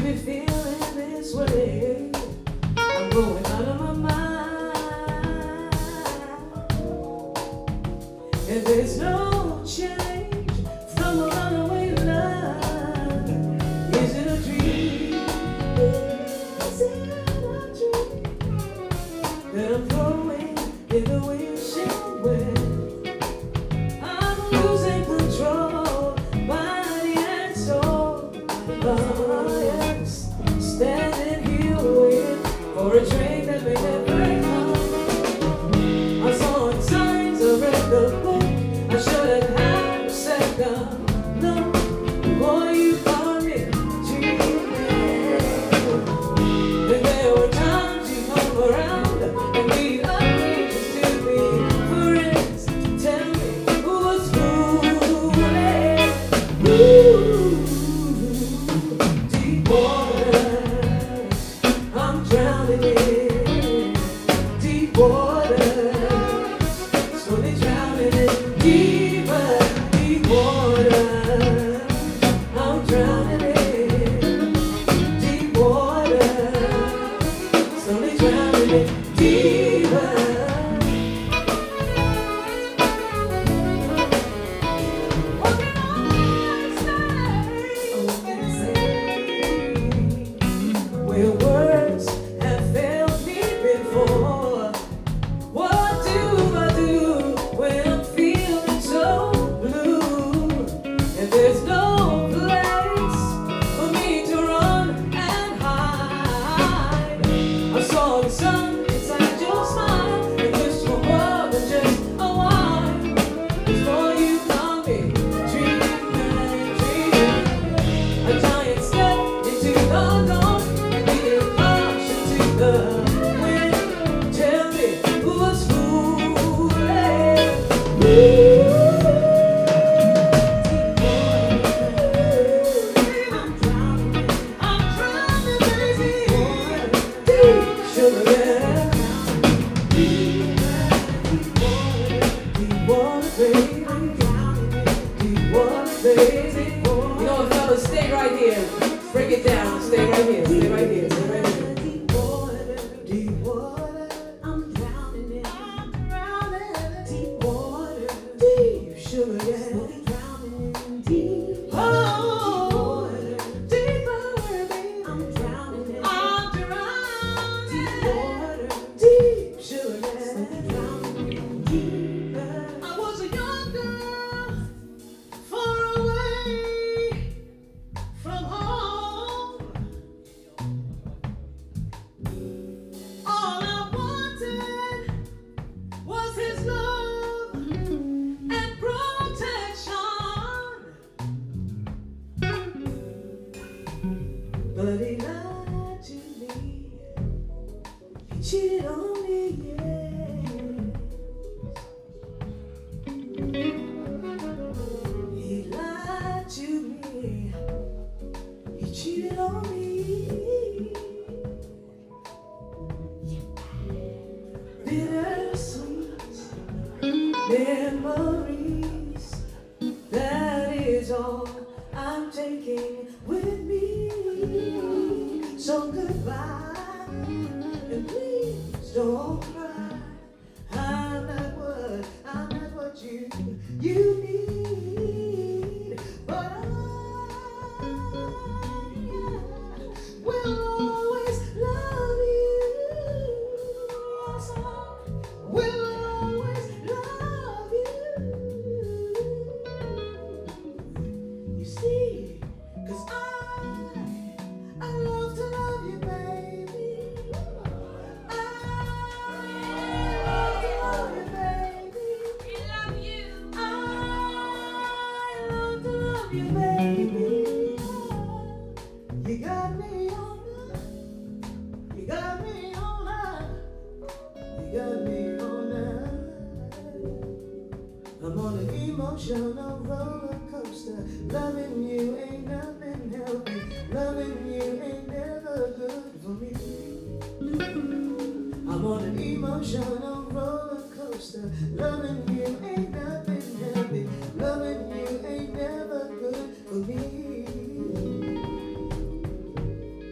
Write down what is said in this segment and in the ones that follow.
me feeling this way. I'm going out of my mind, and there's no change from a runaway love. Is it a dream? Is it a dream that I'm throwing in the windshield wind? I'm losing control, body and soul. Oh yes, standing here waiting for a train that may never come. I saw signs, I read the book, I should have had a second look before you caught me dreaming. And there were times you come around and we agreed just to be friends. Tell me who was fooling? Ooh, deep waters, I'm drowning in deep waters, slowly drowning in deeper, deep waters. I'm drowning in deep waters, slowly drowning in deeper. Where words have failed me before. What do I do when I'm feeling so blue? And there's no place for me to run and hide. I saw the sun inside your smile and wished for more than just a while before you caught me dreaming, dreaming. A giant step into the dawn, beating caution to the wind. Tell me who was fooling? Ooh, I'm drowning, baby. Deep sugar, yeah. Deep water, baby. Deep water, baby. You know what, fellas, stay right here. Break it down. Stay right here. Stay right here. Stay right here. Deep water, I'm drowning in. Deep water, deep sugar, yeah. Drowning in deep. Oh, deeper, baby. I'm drowning in. I'm drowning. Deep water, deep sugar, yeah. Drowning in deeper. I was a young girl, far away from home. All I wanted was his love and protection. But he lied to me. He cheated on me, yeah. He lied to me. He cheated on me. Bittersweet memories, that is all I'm taking with me. So goodbye, and please don't cry. I'm not what you need, but I will always love you. Will always love you. You see, 'cause I love to love you, baby. I love to love you, baby. We love you. I love to love you, baby. You got me on the, you got me on the, you got me on the. I'm on an emotional roller coaster. Loving you ain't nothing healthy. Loving you ain't never good for me. I'm on an emotional roller coaster. Loving you ain't nothing healthy. Loving you ain't never good for me.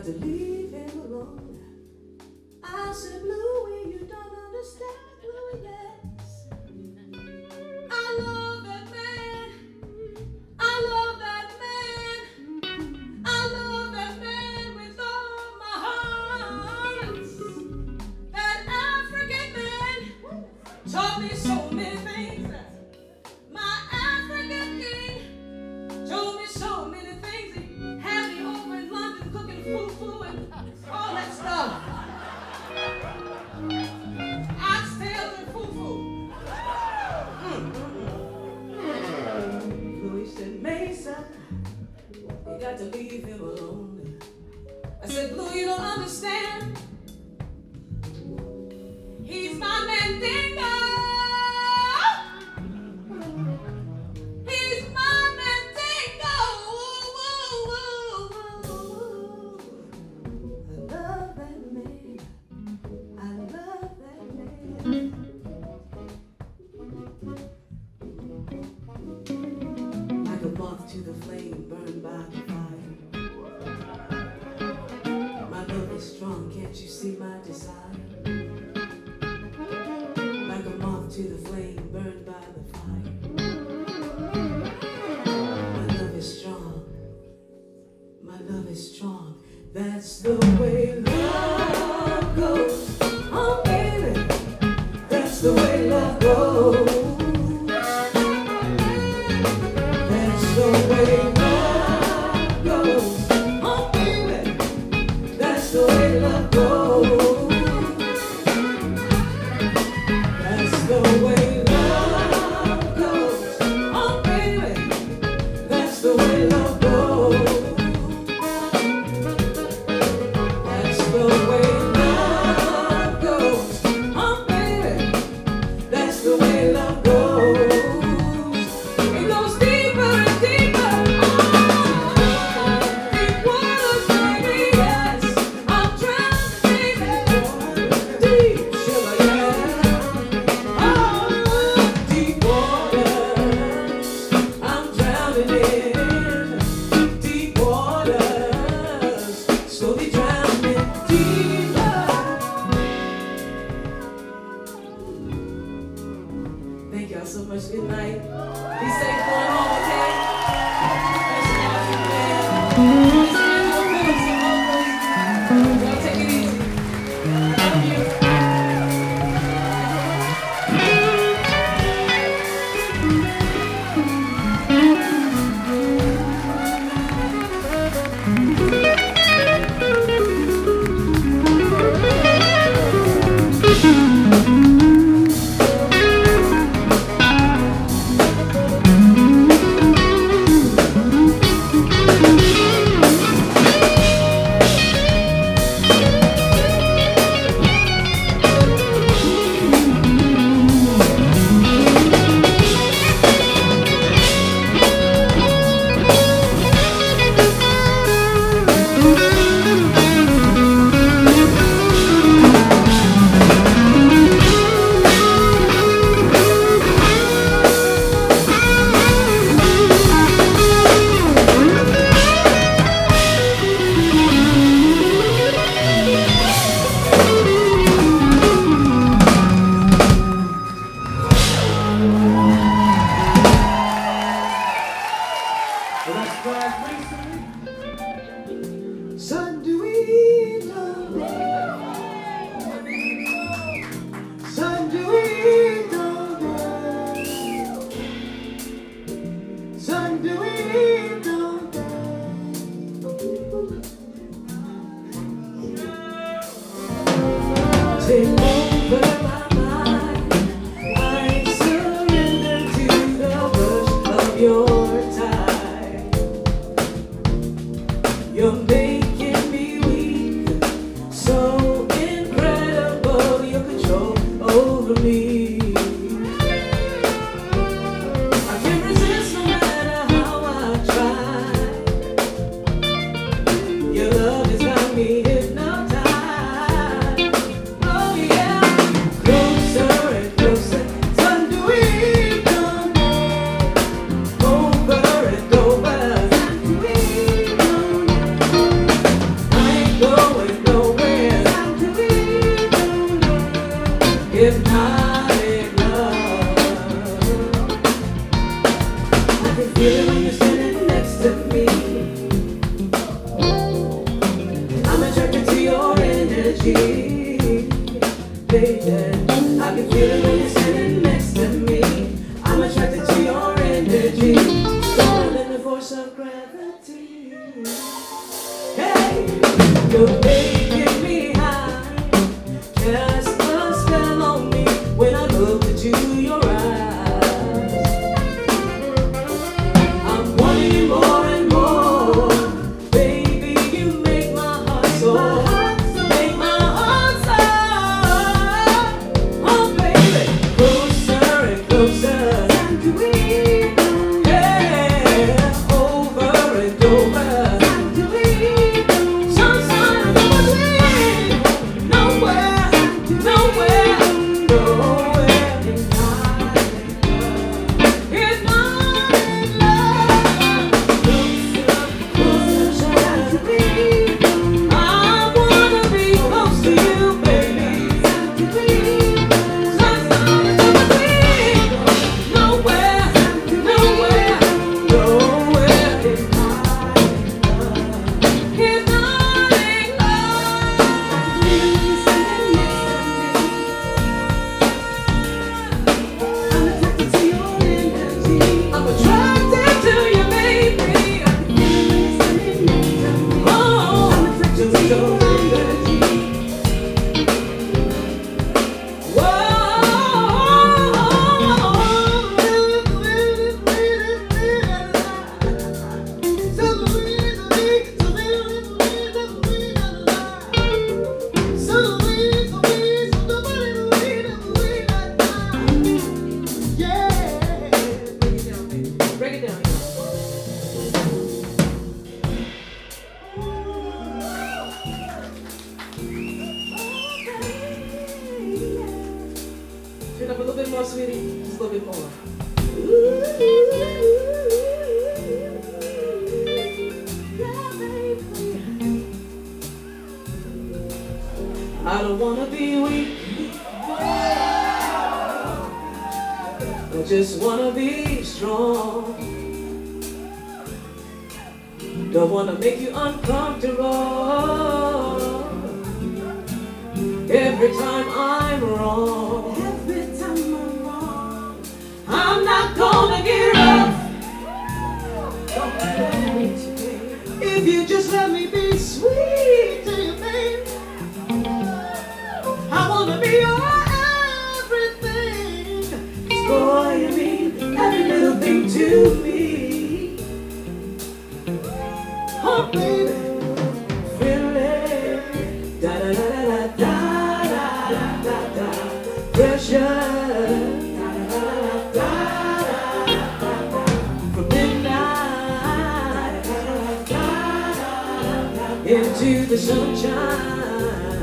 to leave him alone. I said, Louie, you don't understand, Louie, yes. I love that man. I love that man. I love that man with all my heart. That African man taught me so many things. My African king told me so many things. He had me over in London cooking fufu and all that stuff. Oxtails and fufu. Louis said, Maysa, you got to leave him alone. I said, Blue, you don't understand. He's my Mandingo. He's my Mandingo. I love that man. I love that man. Like a moth to the flame, burned by the fire. My love is strong, can't you see my desire? Like a moth to the flame, burned by the fire. My love is strong. My love is strong. That's the way love goes. Oh, baby. That's the way love goes. That's the way love goes. Oh, baby. That's the way love goes. That's the way love goes. Oh, baby. That's the way love goes. That's the way love goes. Oh, baby. That's the way love goes. It goes deeper and deeper. Deep waters, baby, yes. I'm drowning, baby. Deep sugar, yeah. Oh, deep waters. I'm drowning in deep waters. Slowly drowning deeper. Thank y'all so much. Good night. Be safe going home, okay? Thanks for watching, man. Y'all take it easy. Love you. Son, do we know? Son, do we know? Son, do we know? Take over my mind. I surrender to the rush of your tide. You're making me weak, so incredible, your control over me. I can't resist no matter how I try. Your love has got me hypnotized. Oh yeah. hypnotic love. I can feel it when you're standing next to me. I'm attracted to your energy, baby. I can feel it when you're standing next to me. I'm attracted to your energy, stronger than the force of gravity. Hey, you're making me high. Cast a spell on me when I look into your eyes. I'm wanting you more and more. Baby, you make my heart soar. Make my heart soar. Oh baby, closer and closer. Time to leave. Yeah, over and over. Time to leave. Some sign of leave. Nowhere, nowhere, nowhere. It's not love. Closer, time to leave. I wanna be close to you, baby. Time to leave. Some sign of leave. Nowhere, nowhere, nowhere. It's hypnotic love. I'm attracted to you, baby. Oh, I'm attracted to your energy. Break it down. Turn up a little bit more, sweetie. Just a little bit more. I don't wanna be weak. I just wanna be strong. Don't wanna make you uncomfortable. Every time I'm wrong. Every time I'm wrong. I'm not gonna get up. If you just let me be sweet to you, baby. I wanna be your everything. 'Cause boy, you mean every little thing to me. Oh baby, feel it. Da da da da da da da da da. Pressure. Da da da da da da da. From midnight into the sunshine.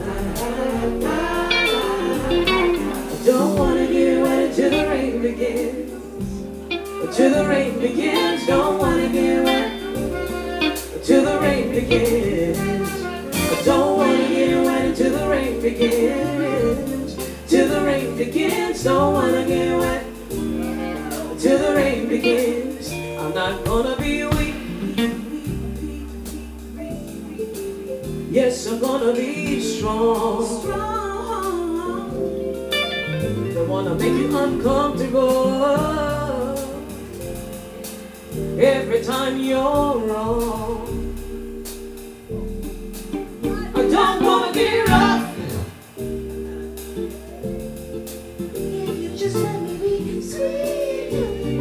I don't wanna get wet until the rain begins. Till the rain begins. Don't wanna get wet till the rain begins. I don't wanna get wet until the rain begins. Till the rain begins. Don't wanna get wet till the rain begins. I'm not gonna be weak. Yes, I'm gonna be strong. Don't wanna make you uncomfortable. Every time you're wrong. I don't wanna get rough. If you just let me be sweet.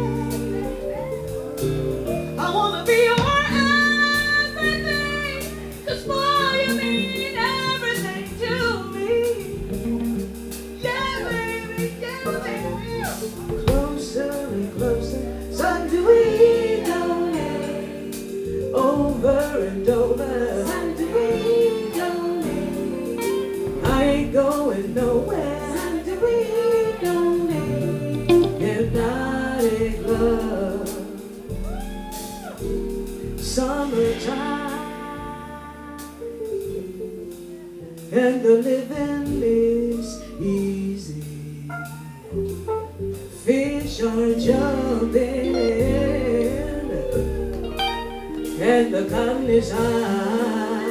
I wanna be your everything. 'Cause boy, you mean everything to me. Yeah, baby, yeah, baby. Closer and closer. So do we. Over and over. Time to read on me. I ain't going nowhere. Time to read on me. Hypnotic love. Summertime. And the living is easy. are jumping and the cotton is high.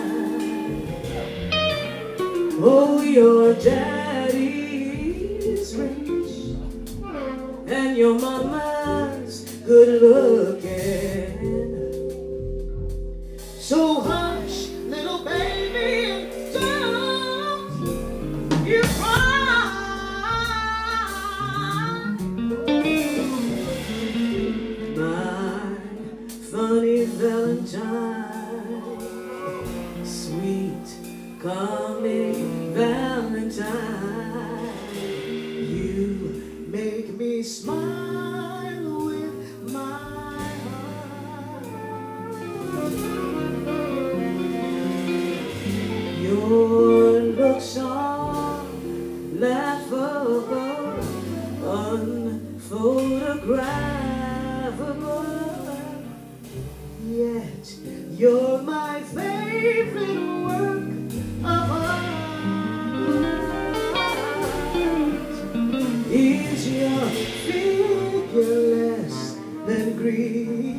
Oh, your daddy's rich and your mama's good looking. So hush, little baby, don't you cry. My funny Valentine, sweet coming Valentine, you make me smile with my heart. Your looks are laughable, unphotographable, yet you're my favorite work of art. Is your figure less than green?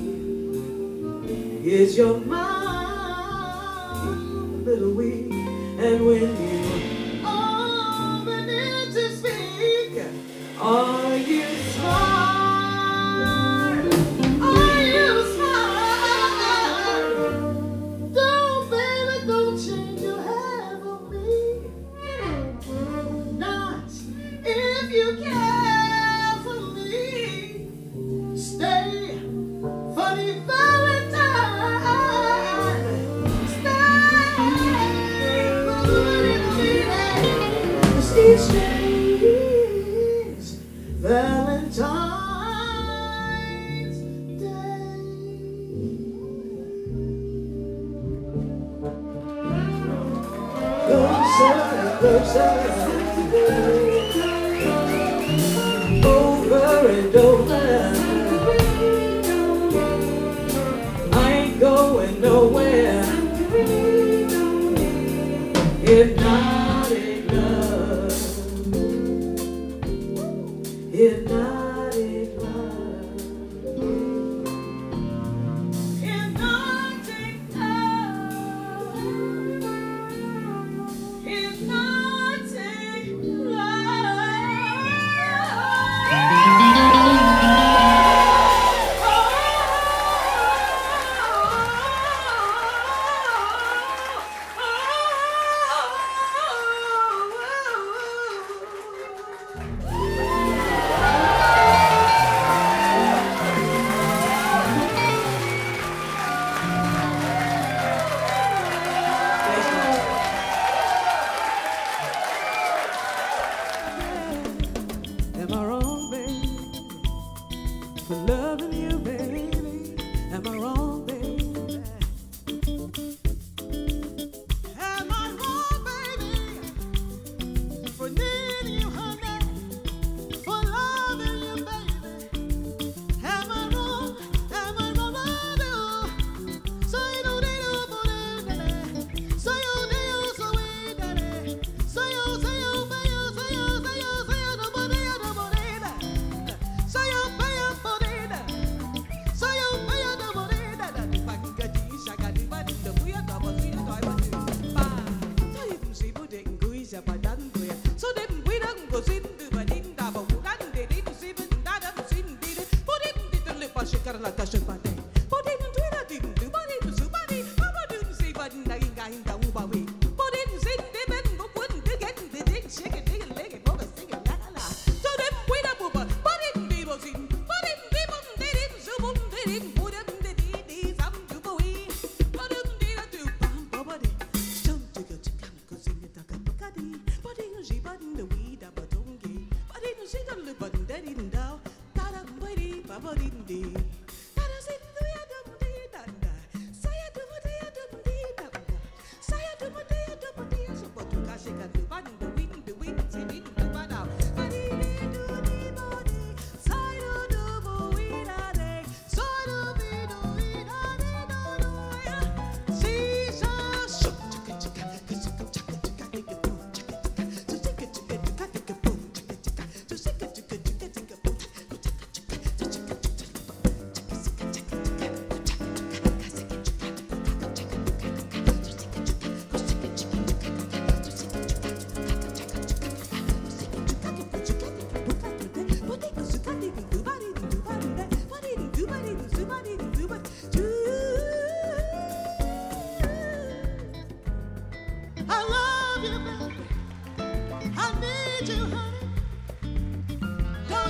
Is your mind a little weak? And when you open it to speak, are you smart? Are you smart? Don't, baby, don't change your hair for me. Not if you care for me. Stay, funny Valentine. Stay, cause each day is Valentine's Day. Closer, closer, over and over. I ain't going nowhere. Hypnotic love, hypnotic love, hypnotic love, hypnotic Am I wrong, baby, for loving you, baby? Am I wrong, baby? Am I wrong, baby, for needing you, honey, for loving you, baby? Am I wrong? Am I wrong, so you know they don't believe that. So you do, so we did it. So you, so you, so you, so you, so you, so you don't believe that. So you, so you, so you, so you, so you don't believe that. If I can get you, I got it, but the way I double, so you know I want to. So you can see what they can go, is about that. So they can we don't go sit and do my didn't have a wood, and they didn't see it, and that up, sit and did it. But it didn't live on shake like a ship. But they didn't do that, didn't do, but it was somebody. Papa didn't say, but in the guy in the Uber way. But it didn't say, they didn't go, wouldn't they get the dick, shake it, dig it, leg it, focus, sing it, la la la. So they wait up, but it didn't be was in. But it didn't, they didn't, so they didn't put up, they did, some to go in. But it didn't do, but it don't take a chicken, cause in the Takapakadi. But it was but in the weed, but don't get. But it was in the button, they didn't doubt. That I'm waiting, Papa didn't do. That I said, do you do that? Say I do what I do, that. Say I do what I do, so what you got, shake and do, but in the weed, say it, the bad out. But it do the body, side of the weed, so do we do it, see, so shook, chicken, chicken, chicken, chicken, chicken, boom, chicken, chicken, so chicken, chicken, chicken, boom, chicken, chicken, so chicken, chicken, chicken, boom.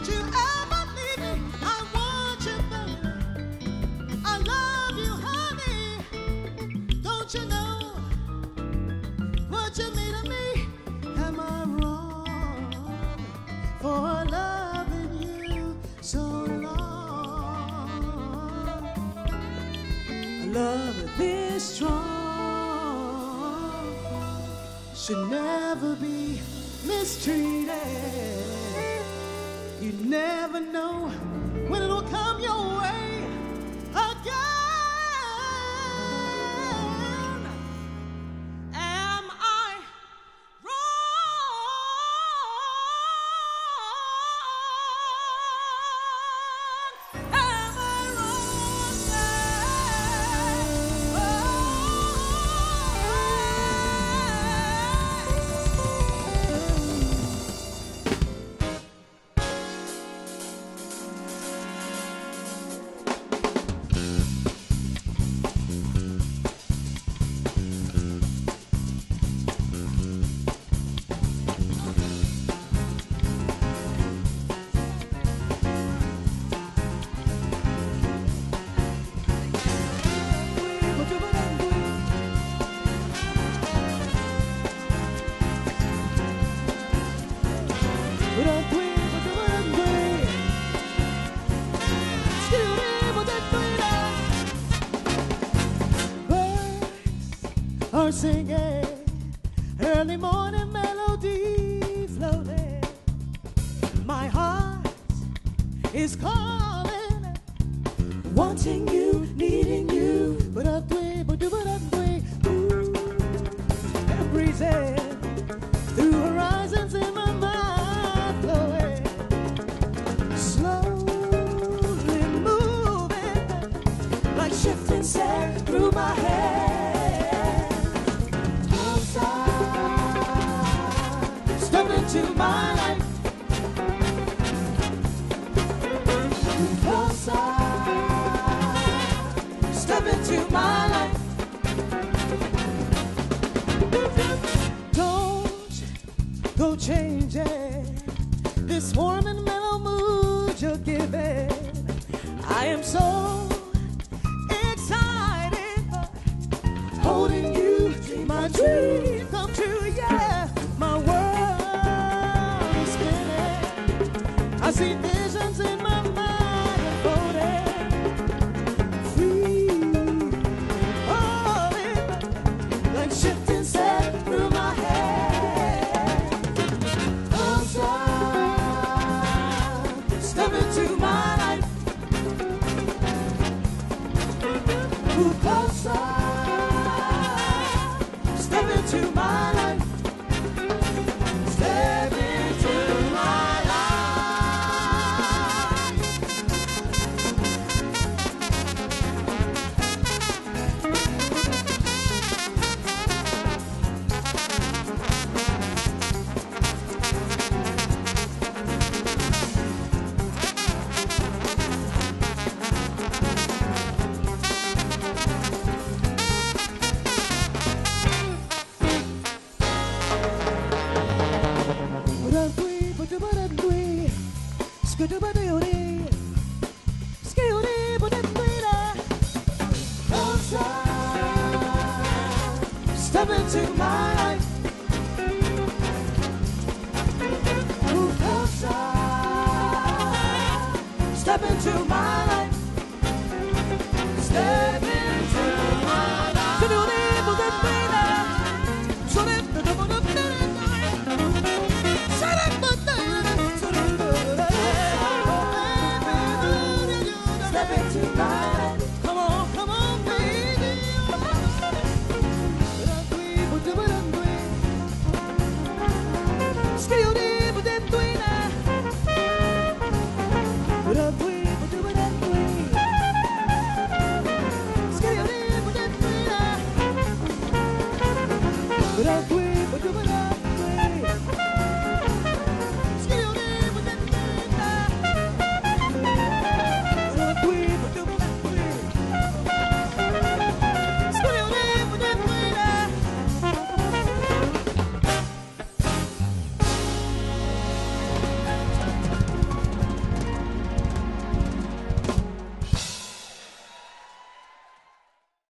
Don't you ever leave me. I want you, baby. I love you, honey. Don't you know what you mean to me? Am I wrong for loving you so long? A love this strong should never be mistreated. You never know when it'll come your way again. Am I wrong? Am I wrong? Are singing early morning melody floating. My heart is calling, wanting you, needing you. But I'm breezing through horizons in my mind, flowing, slowly moving, like shifting sand through my head. Step into my life. Closer. Step into my life. Don't go changing this warm and mellow mood you're giving. I am so excited, holding you, my dream come true, yeah. My world is spinning. I see visions in my mind unfolding. Free, falling, like shifting sand through my head. Closer, step into my life. Move closer, step into my life. Step into my life. Step into my life. Move closer. Step into my life. Step into my life. Step into my life. Come on, come on, baby. Still